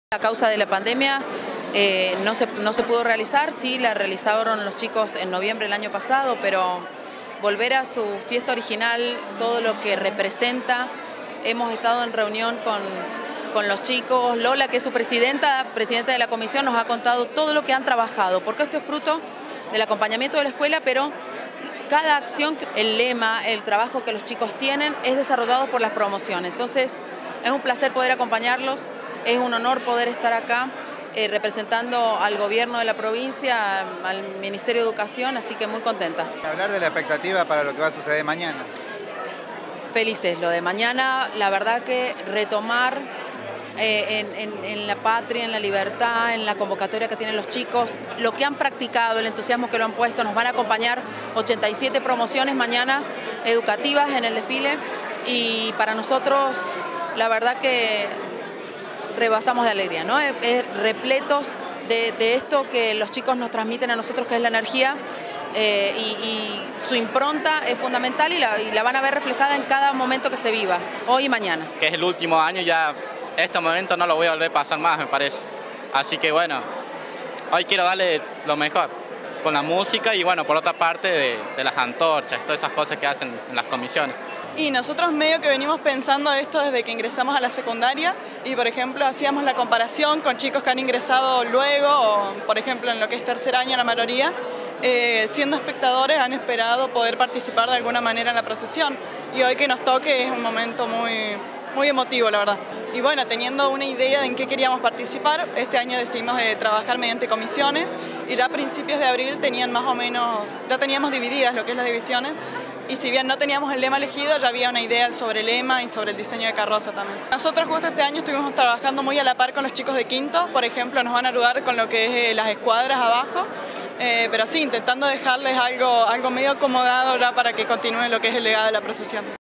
A causa de la pandemia no se pudo realizar, sí la realizaron los chicos en noviembre del año pasado, pero volver a su fiesta original, todo lo que representa, hemos estado en reunión con los chicos. Lola, que es su presidenta de la comisión, nos ha contado todo lo que han trabajado, porque esto es fruto del acompañamiento de la escuela, pero cada acción, el lema, el trabajo que los chicos tienen es desarrollado por las promociones. Entonces es un placer poder acompañarlos. Es un honor poder estar acá representando al gobierno de la provincia, al Ministerio de Educación, así que muy contenta. Hablar de la expectativa para lo que va a suceder mañana. Felices, lo de mañana, la verdad que retomar en la patria, en la libertad, en la convocatoria que tienen los chicos, lo que han practicado, el entusiasmo que lo han puesto. Nos van a acompañar 87 promociones mañana educativas en el desfile y para nosotros la verdad que rebasamos de alegría, ¿no? Repletos de esto que los chicos nos transmiten a nosotros, que es la energía, y su impronta es fundamental y la van a ver reflejada en cada momento que se viva, hoy y mañana. Que es el último año, ya este momento no lo voy a volver a pasar más, me parece. Así que bueno, hoy quiero darle lo mejor con la música y bueno, por otra parte de las antorchas, todas esas cosas que hacen en las comisiones. Y nosotros medio que venimos pensando esto desde que ingresamos a la secundaria y por ejemplo hacíamos la comparación con chicos que han ingresado luego, o por ejemplo en lo que es tercer año la mayoría, siendo espectadores han esperado poder participar de alguna manera en la procesión y hoy que nos toque es un momento muy emotivo, la verdad. Y bueno, teniendo una idea de en qué queríamos participar, este año decidimos trabajar mediante comisiones y ya a principios de abril tenían más o menos, ya teníamos divididas lo que es las divisiones y si bien no teníamos el lema elegido, ya había una idea sobre el lema y sobre el diseño de carroza también. Nosotros justo este año estuvimos trabajando muy a la par con los chicos de quinto, por ejemplo, nos van a ayudar con lo que es las escuadras abajo, pero sí, intentando dejarles algo medio acomodado ya para que continúe lo que es el legado de la procesión.